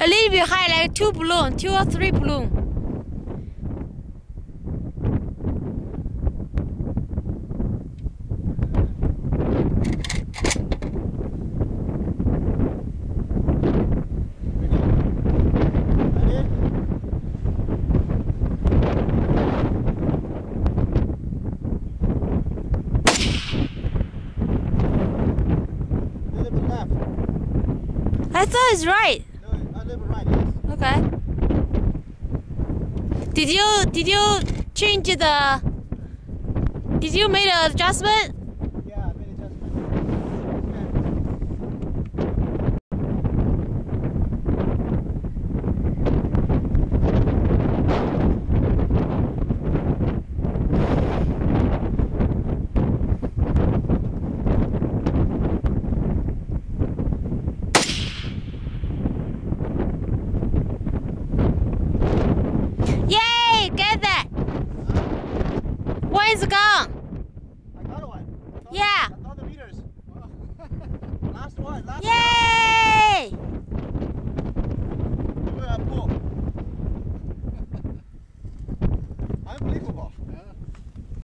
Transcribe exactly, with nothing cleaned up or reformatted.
A little bit high, like two balloon, two or three balloon. I thought it's right. No, a little right, yes. Okay. Did you did you change the? Did you make an adjustment? Yeah, I made an adjustment. Yay! Get that. One is gone. I got one. I got Yeah. one. I got the meters. Last one. Last Yay!